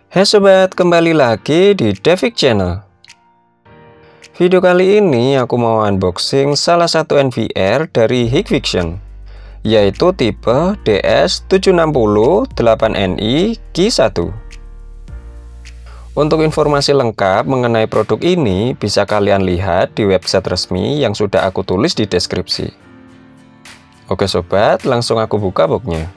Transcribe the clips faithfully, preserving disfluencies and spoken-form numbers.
Hai sobat, kembali lagi di Devik Channel. Video kali ini aku mau unboxing salah satu N V R dari Hikvision, yaitu tipe D S tujuh enam nol delapan N I Q satu. Untuk informasi lengkap mengenai produk ini bisa kalian lihat di website resmi yang sudah aku tulis di deskripsi. Oke sobat, langsung aku buka boxnya.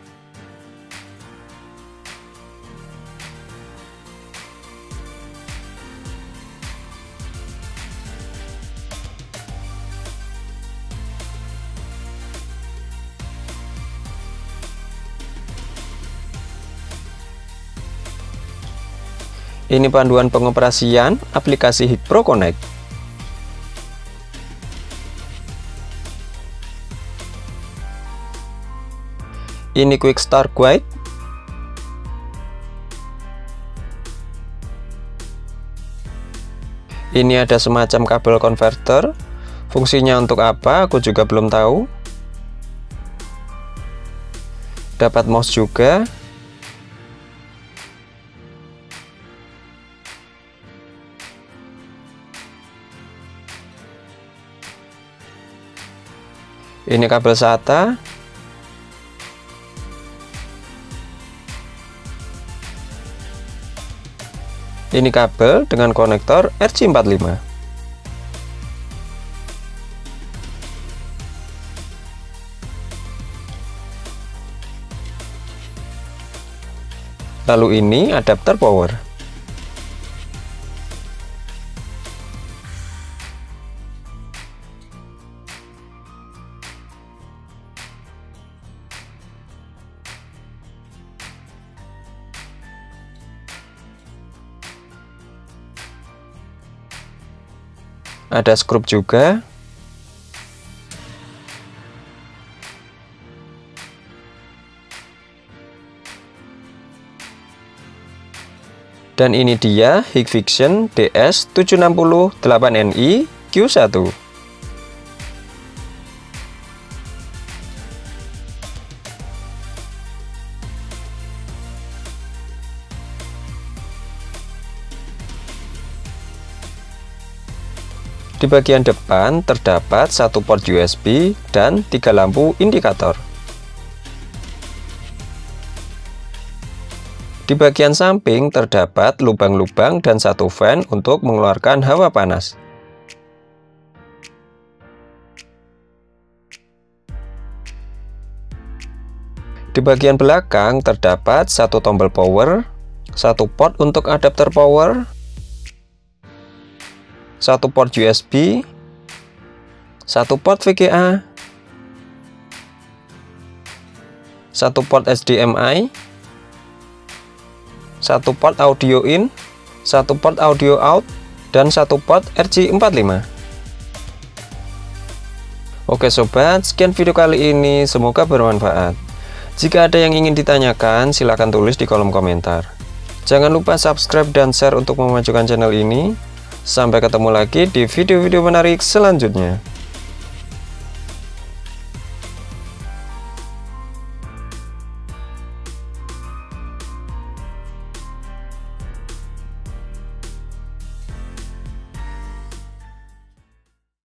Ini panduan pengoperasian aplikasi Hikpro Connect. Ini Quick Start Guide. Ini ada semacam kabel konverter. Fungsinya untuk apa? Aku juga belum tahu. Dapat mouse juga. Ini kabel SATA. Ini kabel dengan konektor R J empat puluh lima. Lalu ini adapter power. Ada skrup juga. Dan ini dia Hikvision D S tujuh enam nol delapan N I Q satu. Di bagian depan terdapat satu port U S B dan tiga lampu indikator. Di bagian samping terdapat lubang-lubang dan satu fan untuk mengeluarkan hawa panas. Di bagian belakang terdapat satu tombol power, satu port untuk adapter power, satu port U S B, satu port V G A, satu port H D M I, satu port audio in, satu port audio out, dan satu port R J empat puluh lima. Oke sobat, sekian video kali ini, semoga bermanfaat. Jika ada yang ingin ditanyakan, silahkan tulis di kolom komentar. Jangan lupa subscribe dan share untuk memajukan channel ini. Sampai ketemu lagi di video-video menarik selanjutnya.